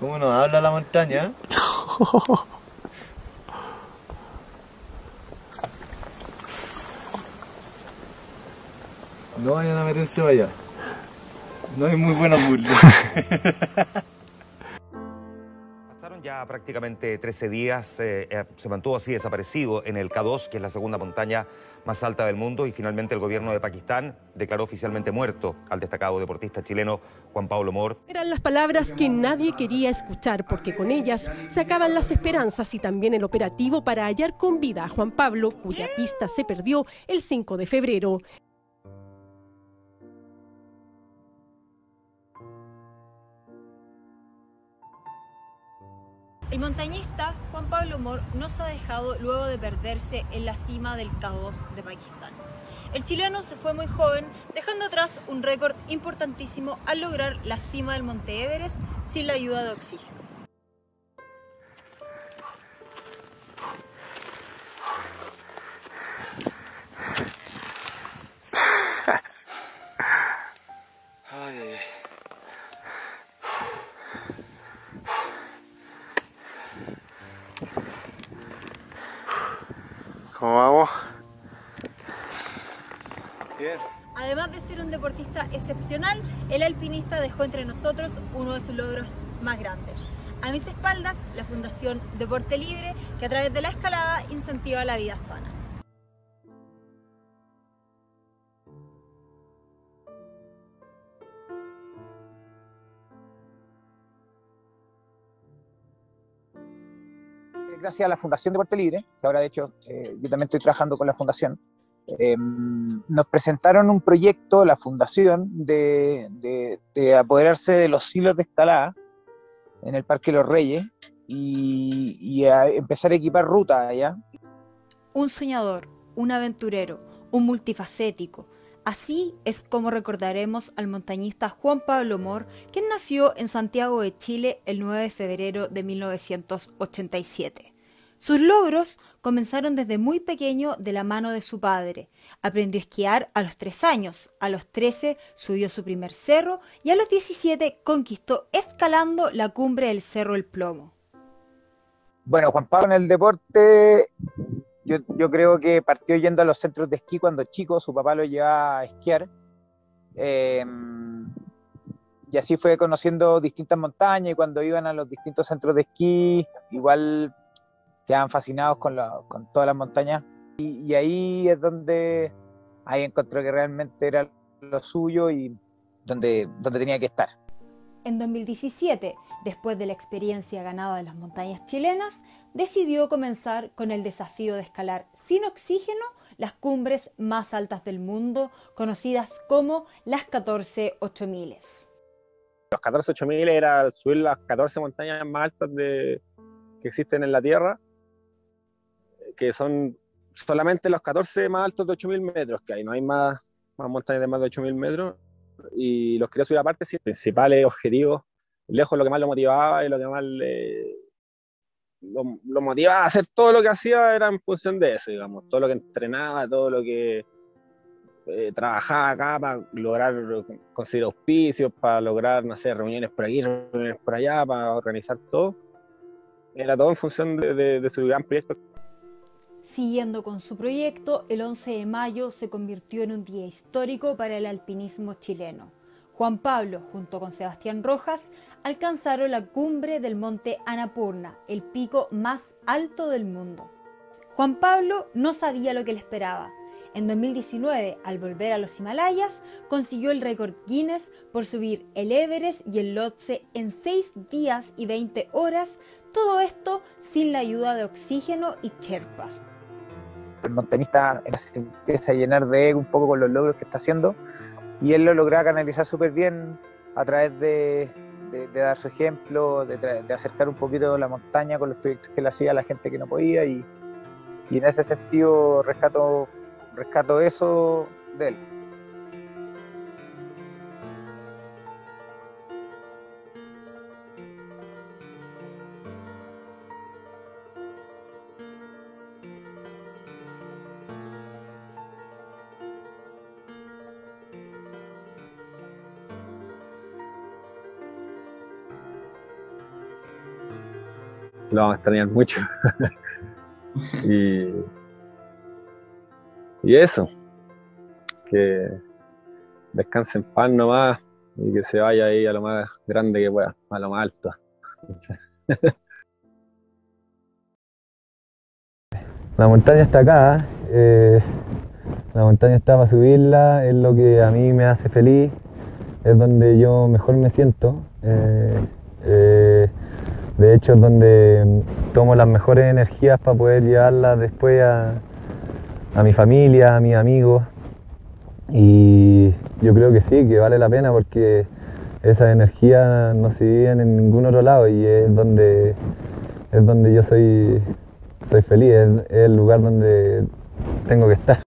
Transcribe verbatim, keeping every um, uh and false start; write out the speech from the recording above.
¿Cómo nos habla la montaña? No vayan a meterse para allá. No hay muy buena burla. Pasaron ya prácticamente trece días, eh, eh, se mantuvo así desaparecido en el K dos, que es la segunda montaña más alta del mundo, y finalmente el gobierno de Pakistán declaró oficialmente muerto al destacado deportista chileno Juan Pablo Mor. Eran las palabras que nadie quería escuchar porque con ellas se acaban las esperanzas y también el operativo para hallar con vida a Juan Pablo, cuya pista se perdió el cinco de febrero. El montañista Juan Pablo Mor nos ha dejado luego de perderse en la cima del K dos de Pakistán. El chileno se fue muy joven, dejando atrás un récord importantísimo al lograr la cima del Monte Everest sin la ayuda de oxígeno. ¿Cómo vamos? Bien. Además de ser un deportista excepcional, el alpinista dejó entre nosotros uno de sus logros más grandes. A mis espaldas, la Fundación Deporte Libre, que a través de la escalada incentiva la vida sana. Gracias a la Fundación Deporte Libre, que ahora de hecho eh, yo también estoy trabajando con la Fundación, eh, nos presentaron un proyecto, la Fundación, de, de, de apoderarse de los silos de escalada en el Parque Los Reyes y, y a empezar a equipar rutas allá. Un soñador, un aventurero, un multifacético. Así es como recordaremos al montañista Juan Pablo Mor, quien nació en Santiago de Chile el nueve de febrero de mil novecientos ochenta y siete. Sus logros comenzaron desde muy pequeño de la mano de su padre. Aprendió a esquiar a los tres años, a los trece subió su primer cerro y a los diecisiete conquistó escalando la cumbre del Cerro El Plomo. Bueno, Juan Pablo en el deporte, yo, yo creo que partió yendo a los centros de esquí cuando chico, su papá lo llevaba a esquiar. Eh, y así fue conociendo distintas montañas y cuando iban a los distintos centros de esquí, igual quedaban fascinados con, la, con todas las montañas y, y ahí es donde ahí encontró que realmente era lo suyo y donde, donde tenía que estar. En dos mil diecisiete, después de la experiencia ganada en las montañas chilenas, decidió comenzar con el desafío de escalar sin oxígeno las cumbres más altas del mundo, conocidas como las catorce ocho mil. Los catorce ocho mil era subir las catorce montañas más altas de, que existen en la Tierra, que son solamente los catorce más altos de ocho mil metros que hay, no hay más, más montañas de más de ocho mil metros, y los quería subir aparte, sí, principales objetivos, lejos lo que más lo motivaba y lo que más le, lo, lo motivaba a hacer todo lo que hacía era en función de eso, digamos, todo lo que entrenaba, todo lo que eh, trabajaba acá para lograr conseguir auspicios, para lograr, no sé, reuniones por aquí, reuniones por allá, para organizar todo, era todo en función de, de, de su gran proyecto. Siguiendo con su proyecto, el once de mayo se convirtió en un día histórico para el alpinismo chileno. Juan Pablo, junto con Sebastián Rojas, alcanzaron la cumbre del monte Annapurna, el pico más alto del mundo. Juan Pablo no sabía lo que le esperaba. En dos mil diecinueve, al volver a los Himalayas, consiguió el récord Guinness por subir el Everest y el Lhotse en seis días y veinte horas, todo esto sin la ayuda de oxígeno y sherpas. El montañista se empieza a llenar de ego un poco con los logros que está haciendo y él lo logra canalizar súper bien a través de, de, de dar su ejemplo, de, de acercar un poquito la montaña con los proyectos que le hacía a la gente que no podía y, y en ese sentido rescato, rescato eso de él. lo vamos a extrañar mucho. y, y eso, que descanse en paz nomás y que se vaya ahí a lo más grande que pueda, a lo más alto. La montaña está acá, eh, la montaña está para subirla, es lo que a mí me hace feliz, es donde yo mejor me siento, eh, eh, de hecho es donde tomo las mejores energías para poder llevarlas después a, a mi familia, a mis amigos, y yo creo que sí, que vale la pena porque esas energías no se viven en ningún otro lado y es donde, es donde yo soy... Soy feliz, es, es el lugar donde tengo que estar.